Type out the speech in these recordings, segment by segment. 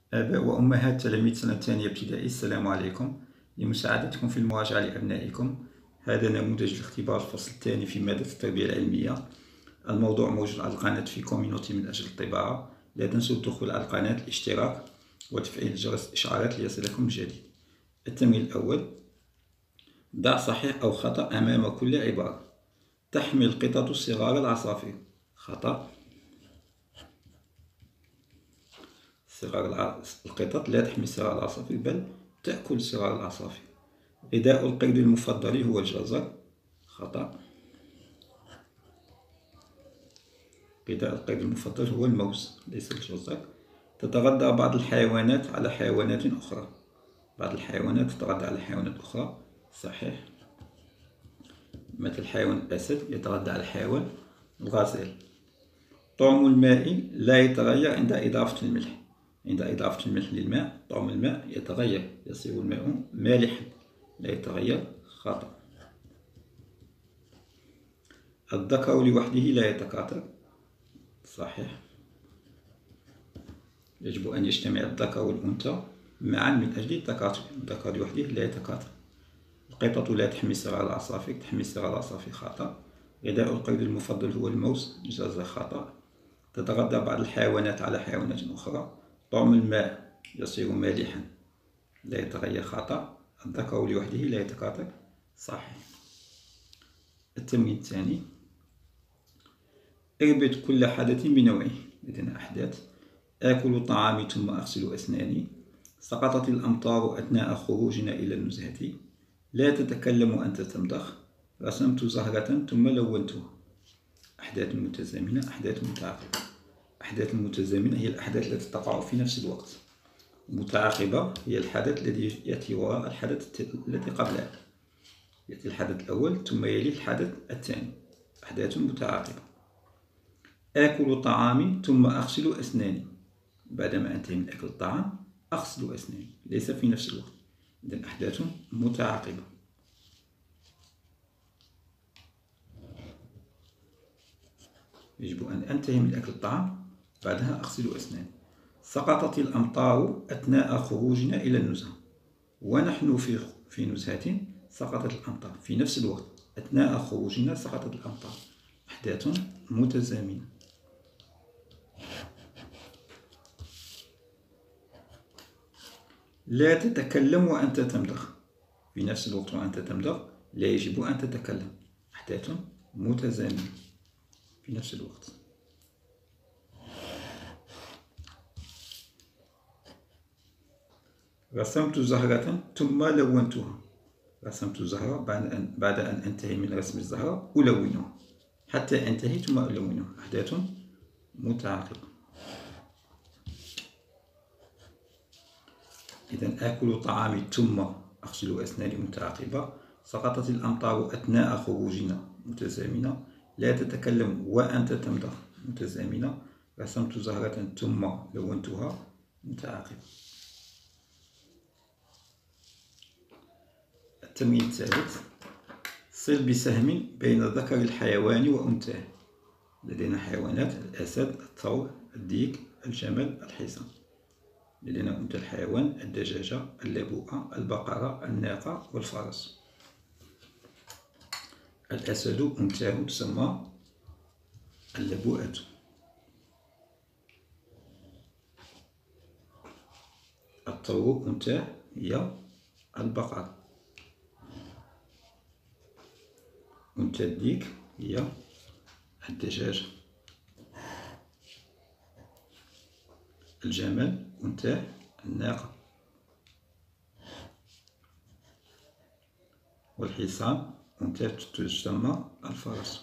آباء وأمهات تلاميذ سنة الثانية ابتدائي، السلام عليكم. لمساعدتكم في المراجعة لأبنائكم، هذا نموذج لاختبار الفصل الثاني في مادة التربية العلمية. الموضوع موجود على القناة في كوميونيتي من أجل الطباعة. لا تنسوا الدخول على القناة، الاشتراك وتفعيل جرس الإشعارات ليصلكم الجديد. التمرين الأول: ضع صحيح أو خطأ أمام كل عبارة. تحمل القطط صغار العصافير. خطأ. القطط لا تحمل صغار العصافير بل تأكل صغار العصافير. غذاء القرد المفضل هو الجزر. خطأ. غذاء القرد المفضل هو الموز ليس الجزر. تتغذى بعض الحيوانات على حيوانات أخرى. بعض الحيوانات تتغذى على حيوانات أخرى. صحيح. مثل حيوان الأسد يتغذى على حيوان الغزال. طعم الماء لا يتغير عند إضافة الملح. عند إضافة الملح للماء طعم الماء يتغير، يصير الماء مالحا، لا يتغير. خطأ. الذكر لوحده لا يتكاثر. صحيح. يجب أن يجتمع الذكر والأنثى معا من أجل التكاثر. الذكر لوحده لا يتكاثر. القطط لا تحمي صغار العصافير، تحمي صغار العصافير. خطأ. غذاء القرد المفضل هو الموز. جاز. خطأ. تتغذى بعض الحيوانات على حيوانات أخرى. طعم الماء يصير مالحا، لا يتغير. خطأ. الذكر لوحده لا يتكاثر. صحيح. التمرين الثاني: اربط كل حدث بنوعه. لدينا أحداث: آكل طعامي ثم أغسل أسناني. سقطت الأمطار أثناء خروجنا إلى النزهة. لا تتكلم وأنت تمضغ. رسمت زهرة ثم لونتها. أحداث متزامنة، أحداث متعاقبة. الأحداث المتزامنة هي الأحداث التي تقع في نفس الوقت. المتعاقبة هي الحدث الذي يأتي وراء الحدث الذي قبله. يأتي الحدث الأول ثم يلي الحدث الثاني. أحداث متعاقبة. آكل طعامي ثم أغسل أسناني. بعدما أنتهي من أكل الطعام أغسل أسناني، ليس في نفس الوقت. إذن أحداث متعاقبة. يجب أن أنتهي من أكل الطعام بعدها أغسل أسناني. سقطت الأمطار أثناء خروجنا إلى النزهة. ونحن في نزهة سقطت الأمطار في نفس الوقت. أثناء خروجنا سقطت الأمطار. أحداث متزامنة. لا تتكلم وأنت تمضغ. في نفس الوقت وأنت تمضغ لا يجب أن تتكلم. أحداث متزامنة في نفس الوقت. رسمت زهرة ثم لونتها. رسمت زهرة بعد أن أنتهي من رسم الزهرة ألونها حتى أنتهي ثم ألونها. أحداث متعاقبة. إذن آكل طعامي ثم أغسل أسناني متعاقبة. سقطت الأمطار أثناء خروجنا متزامنة. لا تتكلم وأنت تمضغ متزامنة. رسمت زهرة ثم لونتها متعاقبة. التمرين الثالث: صل بسهم بين ذكر الحيوان وأنثاه. لدينا حيوانات: الأسد، الثور، الديك، الجمل، الحصان. لدينا أنثى الحيوان: الدجاجة، اللبوءة، البقرة، الناقة والفرس. الأسد أنثاه تسمى اللبوءة. الثور أنثاه هي البقرة. أنثى الديك هي الدجاجة. الجمل أنثاه الناقة. والحصان أنثى تسمى الفرس.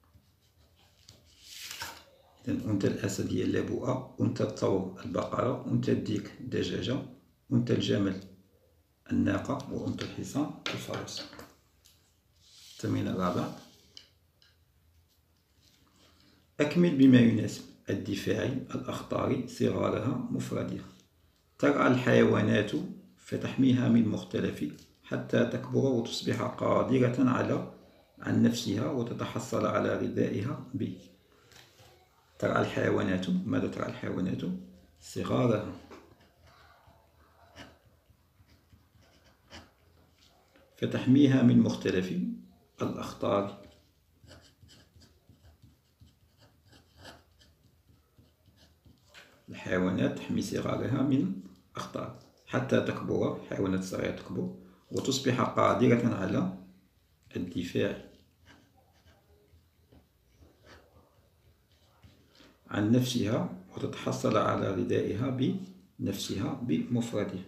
إذن أنثى الأسد هي اللبوءة، أنثى الثور البقرة، أنثى الديك الدجاجة، أنثى الجمل الناقة، وأنثى الحصان الفرس. التمرين الرابع: أكمل بما يناسب: الدفاعي، الأخطار، صغارها، مفردها. ترعى الحيوانات فتحميها من مختلف حتى تكبر وتصبح قادرة عن نفسها وتتحصل على غذائها به. ترعى الحيوانات. ماذا ترعى الحيوانات؟ صغارها. فتحميها من مختلف الأخطار. الحيوانات تحمي صغارها من أخطار حتى تكبر. الحيوانات الصغيرة تكبر وتصبح قادرة على الدفاع عن نفسها وتتحصل على غذائها بنفسها بمفردها.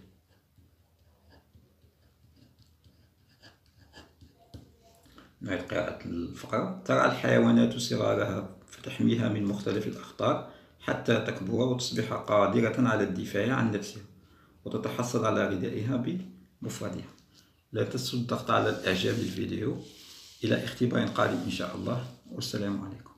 نعيد قراءة الفقرة. ترعى الحيوانات صغارها فتحميها من مختلف الأخطار حتى تكبر وتصبح قادرة على الدفاع عن نفسها وتتحصل على غذائها بمفردها. لا تنسوا الضغط على الإعجاب للفيديو. إلى اختبار قادم إن شاء الله، والسلام عليكم.